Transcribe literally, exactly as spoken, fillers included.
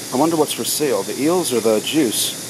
I wonder what's for sale, the eels or the juice?